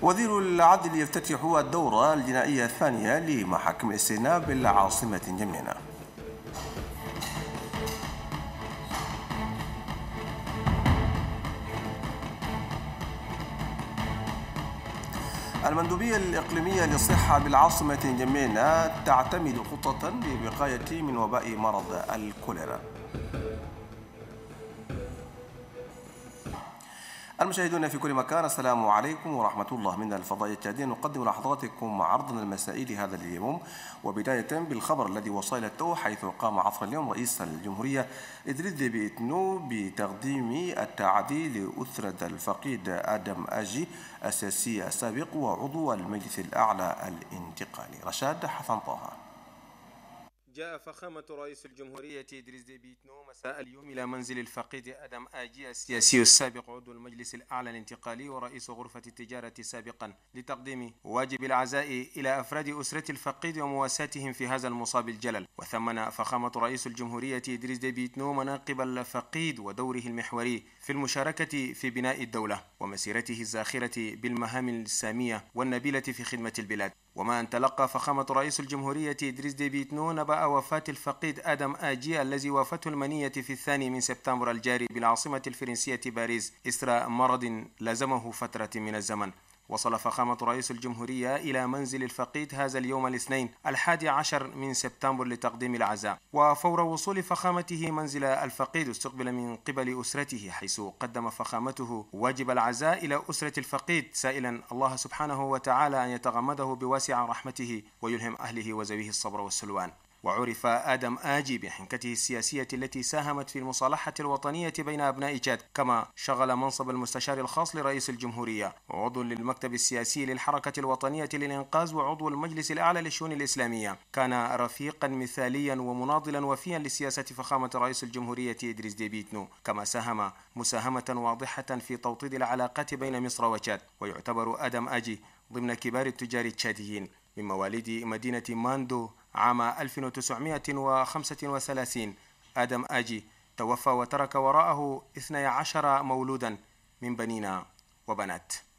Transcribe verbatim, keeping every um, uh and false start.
وزير العدل يفتتح الدورة الجنائية الثانية لمحاكم الاستئناف بالعاصمة نجمينا. المندوبية الإقليمية للصحة بالعاصمة نجمينا تعتمد خطة للوقاية من وباء مرض الكوليرا. المشاهدون في كل مكان، السلام عليكم ورحمة الله. من الفضاء التالي نقدم لحضراتكم عرضنا المسائي لهذا اليوم، وبداية بالخبر الذي وصل إلى التو، حيث قام عصر اليوم رئيس الجمهورية إدريس ديبي إتنو بتقديم التعازي لأسرة الفقيد آدم آجي السياسي السابق وعضو المجلس الأعلى الانتقالي. رشاد حسن طه. جاء فخامة رئيس الجمهورية إدريس ديبي إتنو مساء اليوم إلى منزل الفقيد آدم آجي السياسي السابق عضو المجلس الأعلى الانتقالي ورئيس غرفة التجارة سابقا لتقديم واجب العزاء إلى أفراد أسرة الفقيد ومواساتهم في هذا المصاب الجلل. وثمن فخامة رئيس الجمهورية إدريس ديبي إتنو مناقب الفقيد ودوره المحوري في المشاركة في بناء الدولة ومسيرته الزاخرة بالمهام السامية والنبيلة في خدمة البلاد. وما أن تلقى فخامة رئيس الجمهورية إدريس ديبي إتنو نبأ وفاة الفقيد آدم آجي الذي وافته المنية في الثاني من سبتمبر الجاري بالعاصمة الفرنسية باريس إثر مرض لازمه فترة من الزمن. وصل فخامة رئيس الجمهورية إلى منزل الفقيد هذا اليوم الاثنين الحادي عشر من سبتمبر لتقديم العزاء. وفور وصول فخامته منزل الفقيد استقبل من قبل أسرته، حيث قدم فخامته واجب العزاء إلى أسرة الفقيد، سائلا الله سبحانه وتعالى أن يتغمده بواسع رحمته ويلهم أهله وزويه الصبر والسلوان. وعرف آدم آجي بحنكته السياسية التي ساهمت في المصالحة الوطنية بين أبناء تشاد، كما شغل منصب المستشار الخاص لرئيس الجمهورية وعضو للمكتب السياسي للحركة الوطنية للإنقاذ وعضو المجلس الأعلى للشؤون الإسلامية. كان رفيقا مثاليا ومناضلا وفيا لسياسة فخامة رئيس الجمهورية إدريس ديبي إتنو، كما ساهم مساهمة واضحة في توطيد العلاقات بين مصر وتشاد. ويعتبر آدم آجي ضمن كبار التجار التشاديين، من مواليد مدينة ماندو عام ألف وتسعمائة وخمسة وثلاثين. آدم آجي توفى وترك وراءه اثني عشر مولودا من بنين وبنات.